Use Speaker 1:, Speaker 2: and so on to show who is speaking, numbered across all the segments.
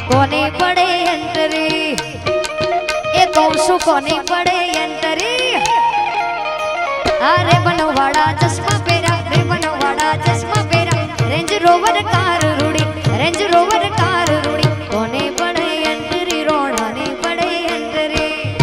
Speaker 1: कोने पड़े एंटरी ए कौशु कोने पड़े एंटरी अरे बनवाड़ा चश्मा पेरा रे बनवाड़ा चश्मा पेरा रेंज रोवर कार रूड़ी रेंज रोवर कार रूड़ी कोने पड़े एंटरी रोड़ाने पड़े एंटरी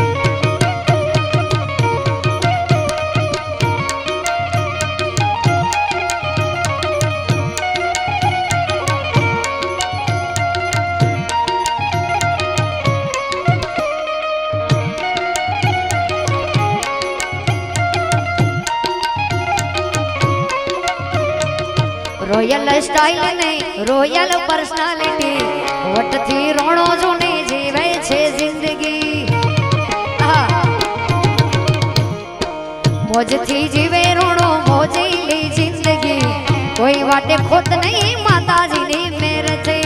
Speaker 1: रॉयल स्टाइल ने रॉयल पर्सनालिटी वट थी रोणो जोने जीवे छे जिंदगी मौज थी जीवे रोणो मौजेली जिंदगी कोई वाटे खुद नहीं माता जी ने मेरे थे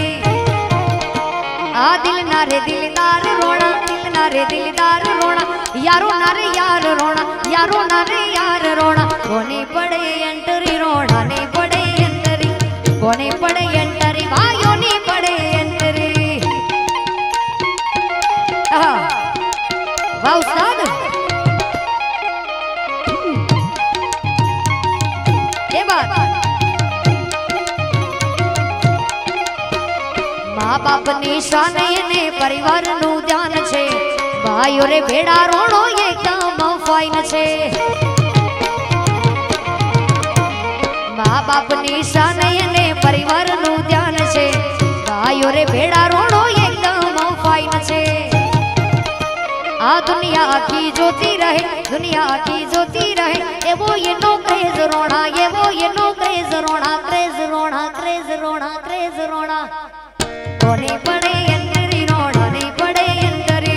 Speaker 1: आ दिल नारे दिलदार रोना दिल नारे दिलदार रोना यारो नारे यार रोना यारो नारे यार रोना कोने पड़े एंटरी रोना ने पड़े कोने पड़े एंटरी भाइयों ने पड़े एंटरी वाह उस्ताद ये बात माँ बाप ની શાન ને પરિવાર નું ધ્યાન છે ભાઈઓ રે ભેડા રોણો એકદમ ફાઇન છે माँ बाप ની શાન ને परिवार નું ધ્યાન છે ભાઈઓ રે ભેડા રોણો એકદમ ફાઇન છે આ દુનિયા આખી જોતી રહે દુનિયા આખી જોતી રહે એવો એનો ક્રેઝ રોણા એવો એનો ક્રેઝ રોણા ક્રેઝ રોણા ક્રેઝ રોણા ક્રેઝ રોણા કોને પડે એંતરી રોણા ને પડે એંતરી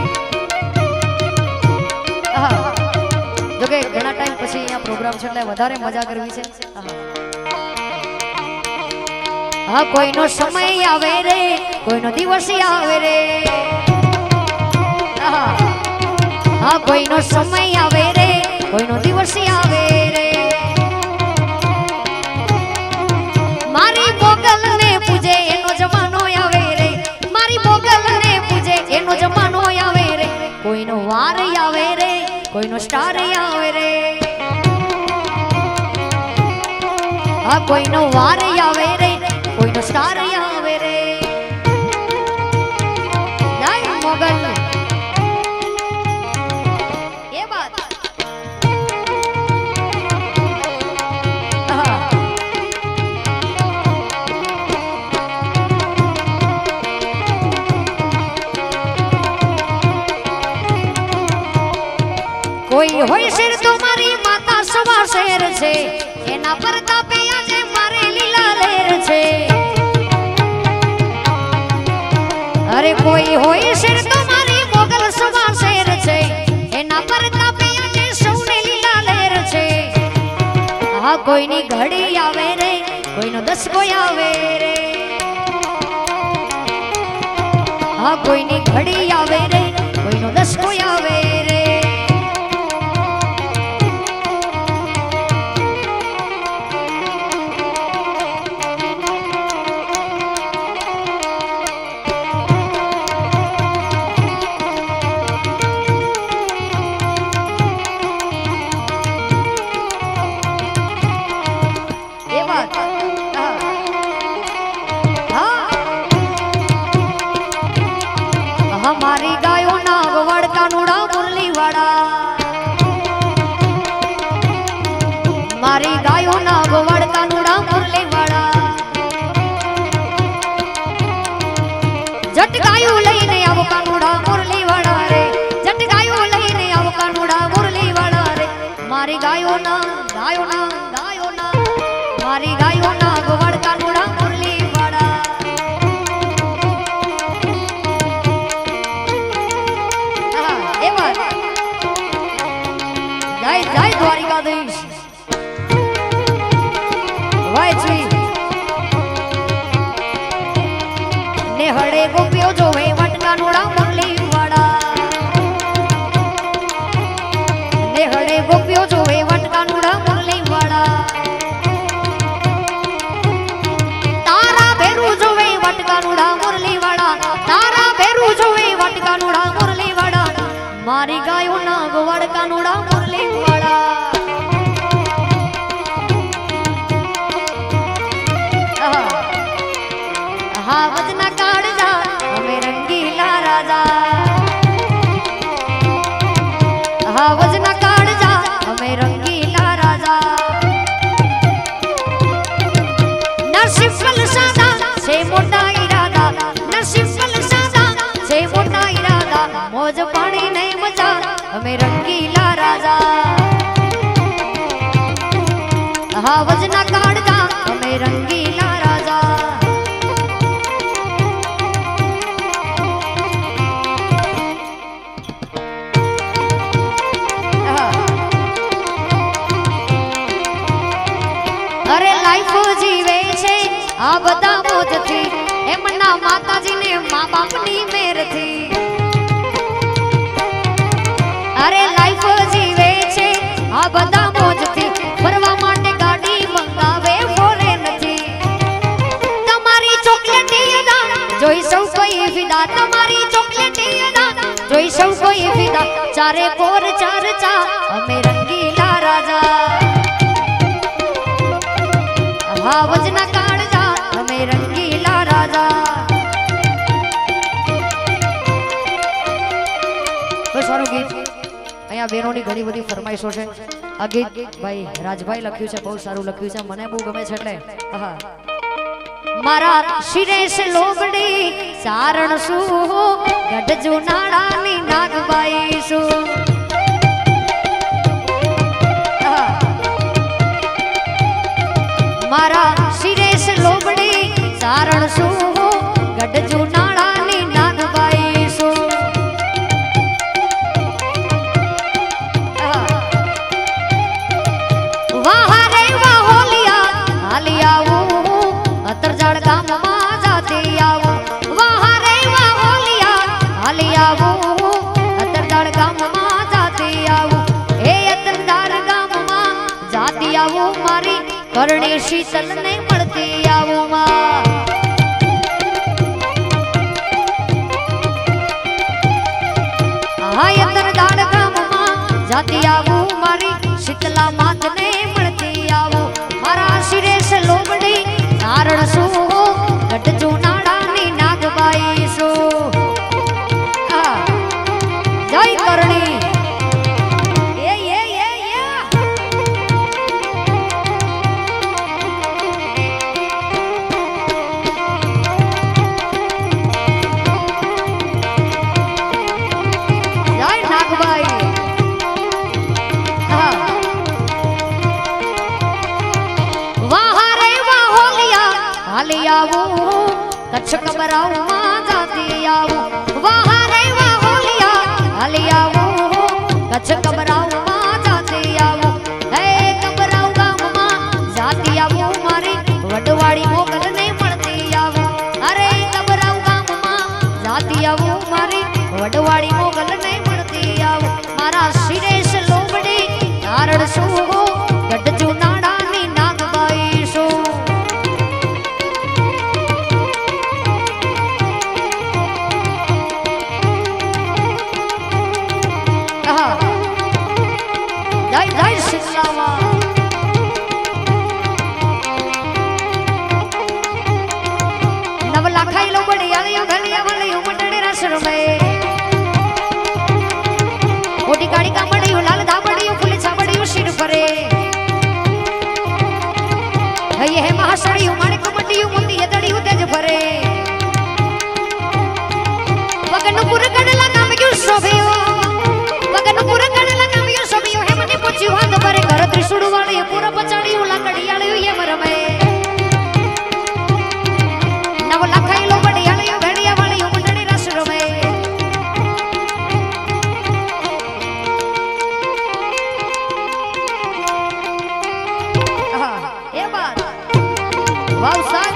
Speaker 1: જો કે ઘણા ટાઈમ પછી અહીંયા પ્રોગ્રામ છે એટલે વધારે મજા કરવી છે હા કોઈનો સમય આવે રે કોઈનો દિવસ આવે રે હા કોઈનો સમય આવે રે કોઈનો દિવસ આવે રે મારી બોગલ ને પૂજે એનો જમાનો આવે રે મારી બોગલ ને પૂજે એનો જમાનો આવે રે કોઈનો વાર આવે રે કોઈનો સ્ટાર આવે રે હા કોઈનો વાર આવે રે કોઈનો સ્ટાર આવે રે જય મોગલ એ વાત કોઈ હોય શેર તો મારી માતા સવા શેર છે એના પ્રતાપે આજે મારે લીલા લહેર છે अरे कोई होई शेर तो मारी मोगल सवा शेर छे एना प्रतापे आज सौने लीला लहर छे आ कोई नी घड़ी आवे रे कोई नो दस कोई आवे रे आ कोई नी घड़ी आवे रे कोई नो दस कोई आवे रे हमारी गायो नागवड़ कानूड़ा मुरली वाड़ा मारी गायो नागवड़ कानूड़ा मुरली वाड़ा जट गायो लईने आव कानूड़ा मुरली वाड़ा रे जट गायो लईने आव कानूड़ा मुरली वाड़ा रे मारी गायो ना मारी गायो नागवड़ कानूड़ा मुरली वाड़ा जय जय द्वारिकाधीश वायची नेहड़े गोपियो जो वे वटका नोड़ा मुरली वाड़ा नेहड़े गोपियो जो वे वटका नोड़ा मुरली वाड़ा तारा भेरू जो वे वटका नोड़ा मुरली वाड़ा मारी गायो ना गोवाड़ कानूड़ा मुरली वाला हाँ वजना काढ़ जा हमें रंगीला राजा हाँ वजना काढ़ जा हमें रंगीला राजा नरसिंह सादा से मोटा इरादा नरसिंह सादा से मोटा इरादा मौज पानी नहीं मजा हमें रंगीला राजा हाँ वजना काढ़ जा हमें रंगीला राजा अरे लाइफ जीवे छे आ बदा मोज थी एमना माताजी ने माँ बाप नी मेर थी अरे लाइफ जीवे छे आ बदा मोज थी फरवा माटे गाड़ी मंगावे फॉरेन थी तमारी चॉकलेटी अदा जोई सौ कोई फिदा तमारी चॉकलेटी अदा जोई सौ कोई फिदा चारे कोर चार चा हमें रंगीला राजा हाँ वजना काढ़ जा हमें रंगीला राजा तो सारू गीत अहींया बेनोनी घणी बधी फरमाइशो छे आ गीत भाई राजभाई लख्યું છે बहुत सारू लख्યું છે મને બહુ ગમે છે એટલે હા मारा शिरे से लोबड़ी सारण सु गढ़ जुनाड़ा नी नागबाई सु मारा शिरे से लोबड़ी सारण सु गढ़ जुनाड़ा नी नागबाई सु वाह रे वाह होलिया हालिया अतर जड़ गाम मा जाती आवो वाह रे वाह होलिया हालिया अतर जड़ गाम मा जाती आवो ए अतर जड़ गाम मा जाती आवो मारी करणी शीतल ने मळती आवो मां हाय अतर जड़ गाम मा जाती आवो मारी शीतला मात ने मळती आवो मारा शिरे से लोबड़ी सारण सु गढ़ जुनाड़ा नी नागबाई सु जय करणी जय नागबाई वाह रे वाह होलिया हालिया कच्छ कबराऊ मां जाती आवो वाह रे वाह होलिया हालिया कच्छ कबराऊ मां जाती आवो हे कबराऊ गाम मां जाती आवो मारी वडवाड़ी मोगल ने मळती आवो अरे कबराऊ गाम मां जाती आवो मारी वडवाड़ी मोगल ने मळती आवो मारा शिरे से लोबड़ी कारण सु गढ़ जुनाड़ा नी नागबाई सु जय जय सिंगावा नवला खाई लो बड़ी आलियो घलिया वाली उमटड़े रसर में ओटी गाड़ी का बड़ी लाल धाबड़ी फुल छाबड़ी सिर परे ये है महासड़ी माणिक मंडी मुंडी दड़ी तेज भरे वगनपुर कड़ला काम क्यों सोभियो वगनपुर कड़ला काम क्यों सोभियो है मने पूछियो हाथ भरे घर त्रिशूल वाली पूरा पचाड़ी लाकड़ी आली ये मरमे नव लखाई लो बड़ी आली घड़िया वाली मुंडड़ी रसरो में ये बात वाह साहब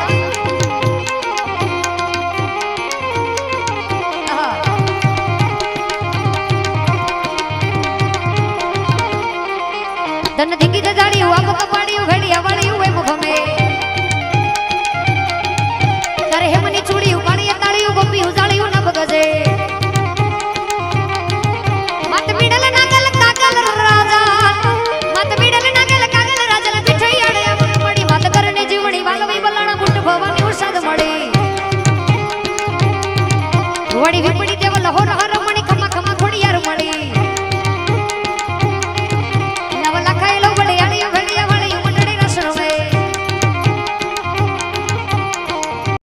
Speaker 1: धन दिगी दाड़ी हुआ मुख पाड़ी घड़िया वाली हुए मुख में करे है मनी चूड़ी उकाड़ी ताड़ी गोपी उजाड़ी न बगजे વળી વીપડી